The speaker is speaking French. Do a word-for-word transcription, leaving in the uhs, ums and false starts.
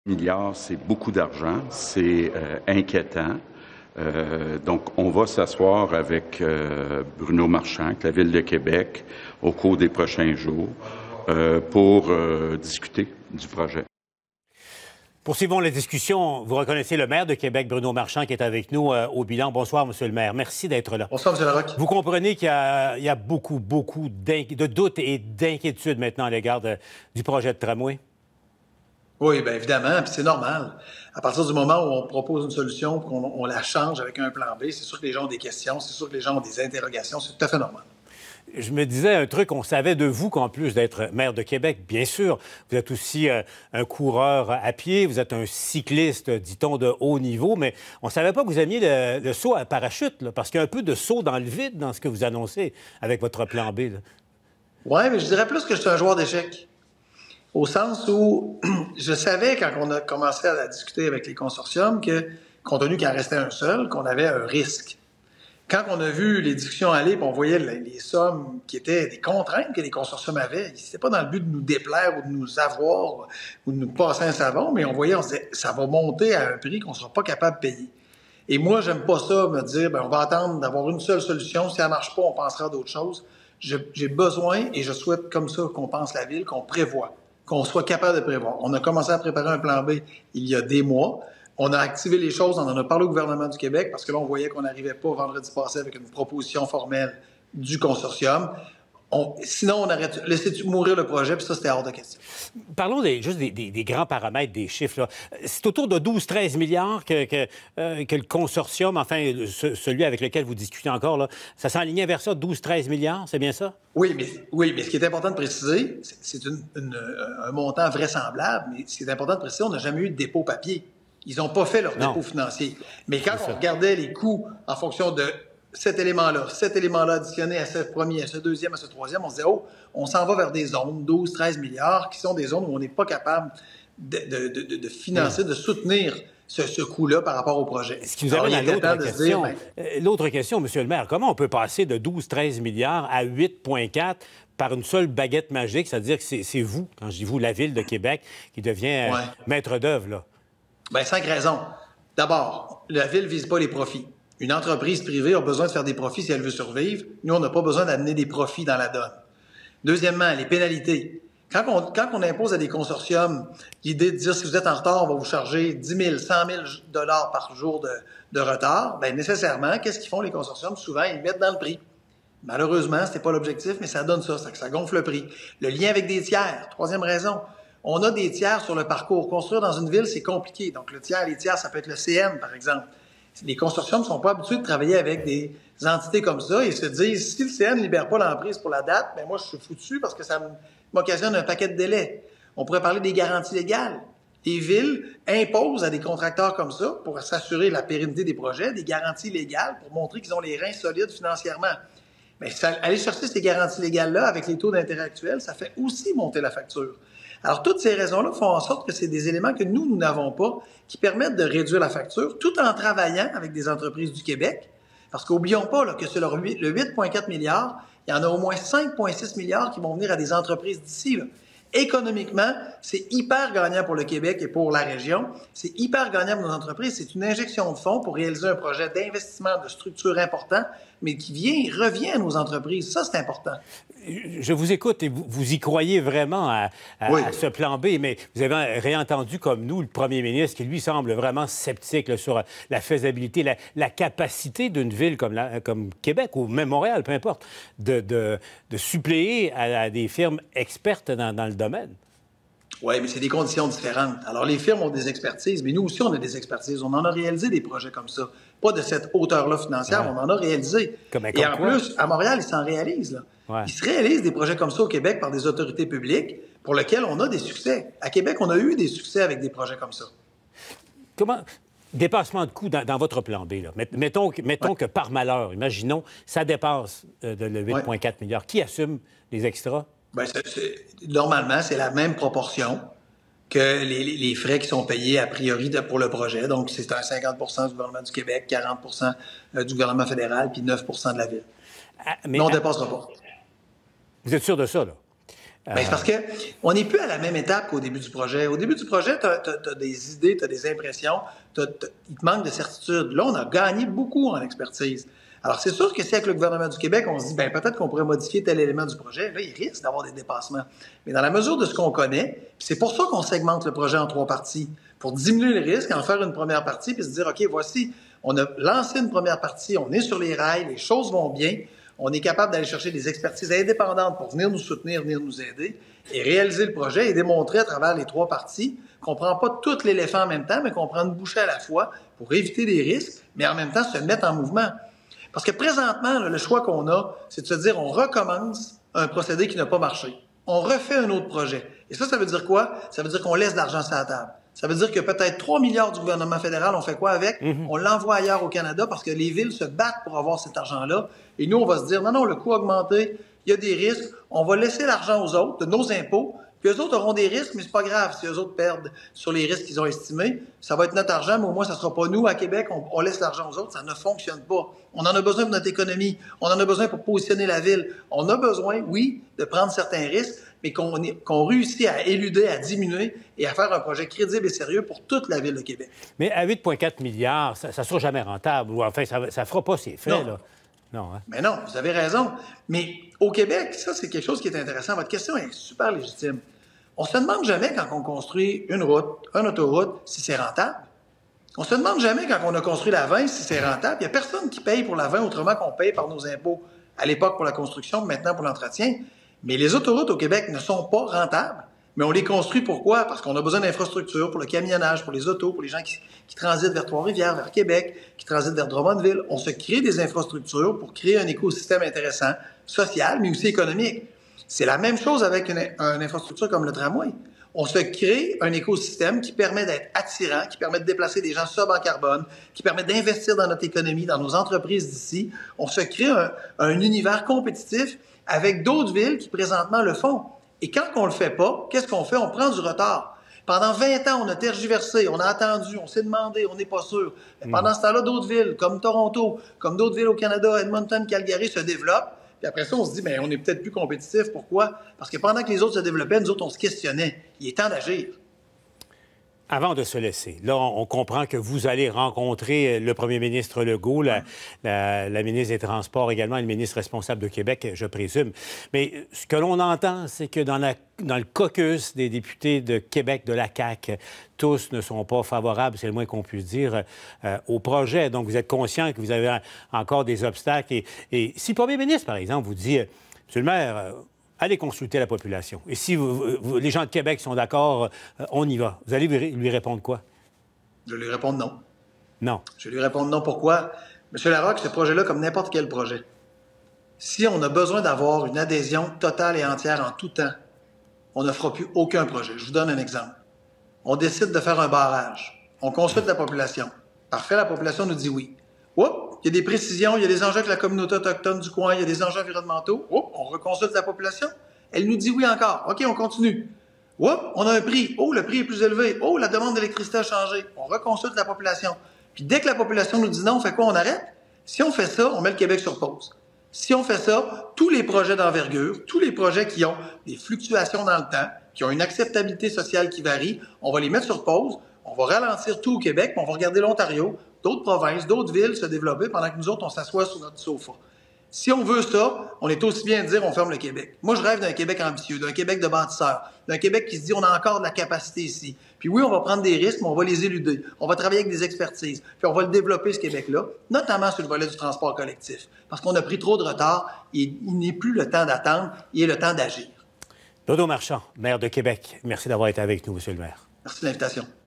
milliards, c'est beaucoup d'argent, c'est euh, inquiétant. Euh, donc, on va s'asseoir avec euh, Bruno Marchand, avec la Ville de Québec, au cours des prochains jours, euh, pour euh, discuter du projet. Poursuivons la discussion. Vous reconnaissez le maire de Québec, Bruno Marchand, qui est avec nous euh, au bilan. Bonsoir, Monsieur le maire. Merci d'être là. Bonsoir, M. Larocque. Vous comprenez qu'il y a, il y a beaucoup, beaucoup de doutes et d'inquiétudes maintenant à l'égard de, du projet de tramway? Oui, bien évidemment, puis c'est normal. À partir du moment où on propose une solution, qu'on on la change avec un plan B, c'est sûr que les gens ont des questions, c'est sûr que les gens ont des interrogations, c'est tout à fait normal. Je me disais un truc, on savait de vous qu'en plus d'être maire de Québec, bien sûr, vous êtes aussi euh, un coureur à pied, vous êtes un cycliste, dit-on, de haut niveau, mais on ne savait pas que vous aimiez le, le saut à parachute, là, parce qu'il y a un peu de saut dans le vide dans ce que vous annoncez avec votre plan B. Oui, mais je dirais plus que je suis un joueur d'échecs. Au sens où je savais, quand on a commencé à discuter avec les consortiums, que, compte tenu qu'il en restait un seul, qu'on avait un risque. Quand on a vu les discussions aller, puis on voyait les sommes qui étaient des contraintes que les consortiums avaient, c'était pas dans le but de nous déplaire ou de nous avoir ou de nous passer un savon, mais on voyait, on se disait, ça va monter à un prix qu'on sera pas capable de payer. Et moi, j'aime pas ça, me dire, ben, on va attendre d'avoir une seule solution. Si ça marche pas, on pensera à d'autres choses. Je, j'ai besoin, et je souhaite comme ça qu'on pense la ville, qu'on prévoit, qu'on soit capable de prévoir. On a commencé à préparer un plan B il y a des mois. On a activé les choses, on en a parlé au gouvernement du Québec, parce que là, on voyait qu'on n'arrivait pas vendredi passé avec une proposition formelle du consortium. On, sinon, on aurait laissé mourir le projet, puis ça, c'était hors de question. Parlons des, juste des, des, des grands paramètres, des chiffres. Là. C'est autour de douze à treize milliards que, que, euh, que le consortium, enfin, ce, celui avec lequel vous discutez encore, là, ça s'enlignait vers ça, douze à treize milliards, c'est bien ça? Oui, mais, oui, mais ce qui est important de préciser, c'est, c'est une, une, un montant vraisemblable, mais ce qui est important de préciser, on n'a jamais eu de dépôt papier. Ils n'ont pas fait leur non. dépôt financier. Mais quand on regardait les coûts en fonction de cet élément-là, cet élément-là additionné à ce premier, à ce deuxième, à ce troisième, on se disait, oh, on s'en va vers des zones, douze à treize milliards, qui sont des zones où on n'est pas capable de, de, de, de financer, de soutenir ce, ce coût-là par rapport au projet. Ce qui nous amène à l'autre question. Dire, ben... euh, l'autre question, M. le maire, comment on peut passer de douze à treize milliards à huit virgule quatre par une seule baguette magique, c'est-à-dire que c'est, c'est vous, quand je dis vous, la Ville de Québec, qui devient euh, ouais. maître d'œuvre, là? Bien, cinq raisons. D'abord, la Ville ne vise pas les profits. Une entreprise privée a besoin de faire des profits si elle veut survivre. Nous, on n'a pas besoin d'amener des profits dans la donne. Deuxièmement, les pénalités. Quand on, quand on impose à des consortiums l'idée de dire si vous êtes en retard, on va vous charger dix mille, cent mille dollars par jour de, de retard, bien nécessairement, qu'est-ce qu'ils font les consortiums? Souvent, ils mettent dans le prix. Malheureusement, ce n'est pas l'objectif, mais ça donne ça, ça, ça gonfle le prix. Le lien avec des tiers. Troisième raison. On a des tiers sur le parcours. Construire dans une ville, c'est compliqué. Donc, le tiers, les tiers, ça peut être le C N, par exemple. Les consortiums ne sont pas habitués de travailler avec des entités comme ça et se disent, si le C N ne libère pas l'emprise pour la date, bien moi, je suis foutu parce que ça m'occasionne un paquet de délais. On pourrait parler des garanties légales. Les villes imposent à des contracteurs comme ça, pour s'assurer la pérennité des projets, des garanties légales pour montrer qu'ils ont les reins solides financièrement. Bien, ça, aller chercher ces garanties légales-là avec les taux d'intérêt actuels, ça fait aussi monter la facture. Alors, toutes ces raisons-là font en sorte que c'est des éléments que nous, nous n'avons pas, qui permettent de réduire la facture, tout en travaillant avec des entreprises du Québec. Parce qu'oublions pas là, que sur le huit virgule quatre milliards, il y en a au moins cinq virgule six milliards qui vont venir à des entreprises d'ici. Là. Économiquement, c'est hyper gagnant pour le Québec et pour la région. C'est hyper gagnant pour nos entreprises. C'est une injection de fonds pour réaliser un projet d'investissement de structure important, mais qui vient, revient à nos entreprises. Ça, c'est important. Je vous écoute et vous, vous y croyez vraiment à, à, oui. à ce plan B, mais vous avez réentendu comme nous le premier ministre qui, lui, semble vraiment sceptique là, sur la faisabilité, la, la capacité d'une ville comme, la, comme Québec ou même Montréal, peu importe, de, de, de suppléer à, à des firmes expertes dans, dans le domaine. Oui, mais c'est des conditions différentes. Alors, les firmes ont des expertises, mais nous aussi, on a des expertises. On en a réalisé des projets comme ça. Pas de cette hauteur-là financière, ouais. on en a réalisé. Comme, Et en quoi? Plus, à Montréal, ils s'en réalisent. Là. Ouais. Ils se réalisent des projets comme ça au Québec par des autorités publiques pour lesquels on a des succès. À Québec, on a eu des succès avec des projets comme ça. Comment... Dépassement de coûts dans, dans votre plan B. Là. Mettons, mettons ouais. que par malheur, imaginons, ça dépasse euh, de, le huit virgule quatre ouais. milliards. Qui assume les extras? Bien, c'est, c'est, normalement, c'est la même proportion que les, les frais qui sont payés a priori de, pour le projet. Donc, c'est un cinquante pour cent du gouvernement du Québec, quarante pour cent du gouvernement fédéral, puis neuf pour cent de la ville. Ah, mais, mais on ne dépassera pas. Vous êtes sûr de ça, là? Euh... Bien, c'est parce qu'on n'est plus à la même étape qu'au début du projet. Au début du projet, tu as des idées, tu as des impressions, t'as, t'as, il te manque de certitude. Là, on a gagné beaucoup en expertise. Alors, c'est sûr que si avec le gouvernement du Québec, on se dit, bien, peut-être qu'on pourrait modifier tel élément du projet, là, il risque d'avoir des dépassements. Mais dans la mesure de ce qu'on connaît, c'est pour ça qu'on segmente le projet en trois parties, pour diminuer le risque, en faire une première partie, puis se dire, OK, voici, on a lancé une première partie, on est sur les rails, les choses vont bien, on est capable d'aller chercher des expertises indépendantes pour venir nous soutenir, venir nous aider, et réaliser le projet et démontrer à travers les trois parties qu'on ne prend pas tout l'éléphant en même temps, mais qu'on prend une bouchée à la fois pour éviter des risques, mais en même temps se mettre en mouvement. Parce que présentement, là, le choix qu'on a, c'est de se dire on recommence un procédé qui n'a pas marché. On refait un autre projet. Et ça, ça veut dire quoi? Ça veut dire qu'on laisse de l'argent sur la table. Ça veut dire que peut-être trois milliards du gouvernement fédéral, on fait quoi avec? Mm-hmm. On l'envoie ailleurs au Canada parce que les villes se battent pour avoir cet argent-là. Et nous, on va se dire, non, non, le coût a augmenté, il y a des risques, on va laisser l'argent aux autres, de nos impôts, puis eux autres auront des risques, mais c'est pas grave. Si eux autres perdent sur les risques qu'ils ont estimés, ça va être notre argent, mais au moins, ça sera pas nous, à Québec, on, on laisse l'argent aux autres. Ça ne fonctionne pas. On en a besoin pour notre économie. On en a besoin pour positionner la ville. On a besoin, oui, de prendre certains risques, mais qu'on, qu'on réussit à éluder, à diminuer et à faire un projet crédible et sérieux pour toute la ville de Québec. Mais à huit virgule quatre milliards, ça ne sera jamais rentable. Ou enfin, ça ne fera pas ses faits, là. Non, hein? Mais non, vous avez raison. Mais au Québec, ça, c'est quelque chose qui est intéressant. Votre question est super légitime. On se demande jamais, quand on construit une route, une autoroute, si c'est rentable. On se demande jamais, quand on a construit la vingt, si c'est rentable. Il n'y a personne qui paye pour la vingt autrement qu'on paye par nos impôts. À l'époque pour la construction, maintenant pour l'entretien. Mais les autoroutes au Québec ne sont pas rentables. Mais on les construit pourquoi? Parce qu'on a besoin d'infrastructures pour le camionnage, pour les autos, pour les gens qui, qui transitent vers Trois-Rivières, vers Québec, qui transitent vers Drummondville. On se crée des infrastructures pour créer un écosystème intéressant, social, mais aussi économique. C'est la même chose avec une, une infrastructure comme le tramway. On se crée un écosystème qui permet d'être attirant, qui permet de déplacer des gens sobres en carbone, qui permet d'investir dans notre économie, dans nos entreprises d'ici. On se crée un, un univers compétitif avec d'autres villes qui présentement le font. Et quand on le fait pas, qu'est-ce qu'on fait? On prend du retard. Pendant vingt ans, on a tergiversé, on a attendu, on s'est demandé, on n'est pas sûr. Mais mmh. Pendant ce temps-là, d'autres villes, comme Toronto, comme d'autres villes au Canada, Edmonton, Calgary, se développent. Puis après ça, on se dit, bien, on est peut-être plus compétitif. Pourquoi? Parce que pendant que les autres se développaient, nous autres, on se questionnait. Il est temps d'agir. Avant de se laisser, là, on comprend que vous allez rencontrer le premier ministre Legault, la, la, la ministre des Transports également, et le ministre responsable de Québec, je présume. Mais ce que l'on entend, c'est que dans, la, dans le caucus des députés de Québec, de la C A Q, tous ne sont pas favorables, c'est le moins qu'on puisse dire, euh, au projet. Donc, vous êtes conscient que vous avez encore des obstacles. Et, et si le premier ministre, par exemple, vous dit, « Monsieur le maire, euh, allez consulter la population. Et si vous, vous, les gens de Québec sont d'accord, euh, on y va. » Vous allez lui répondre quoi? Je vais lui répondre non. Non. Je vais lui répondre non. Pourquoi? Monsieur Larocque, ce projet-là, comme n'importe quel projet, si on a besoin d'avoir une adhésion totale et entière en tout temps, on ne fera plus aucun projet. Je vous donne un exemple. On décide de faire un barrage. On consulte la population. Parfait, la population nous dit oui. Oups! Il y a des précisions, il y a des enjeux avec la communauté autochtone du coin, il y a des enjeux environnementaux. Oups, on reconsulte la population. Elle nous dit oui encore. OK, on continue. Oups, on a un prix. Oh, le prix est plus élevé. Oh, la demande d'électricité a changé. On reconsulte la population. Puis dès que la population nous dit non, on fait quoi? On arrête? Si on fait ça, on met le Québec sur pause. Si on fait ça, tous les projets d'envergure, tous les projets qui ont des fluctuations dans le temps, qui ont une acceptabilité sociale qui varie, on va les mettre sur pause. On va ralentir tout au Québec, puis on va regarder l'Ontario, d'autres provinces, d'autres villes se développer pendant que nous autres, on s'assoit sur notre sofa. Si on veut ça, on est aussi bien de dire on ferme le Québec. Moi, je rêve d'un Québec ambitieux, d'un Québec de bâtisseurs, d'un Québec qui se dit on a encore de la capacité ici. Puis oui, on va prendre des risques, mais on va les éluder. On va travailler avec des expertises. Puis on va le développer, ce Québec-là, notamment sur le volet du transport collectif. Parce qu'on a pris trop de retard. Il, il n'est plus le temps d'attendre, il est le temps d'agir. Dodo Marchand, maire de Québec, merci d'avoir été avec nous, Monsieur le maire. Merci de l'invitation.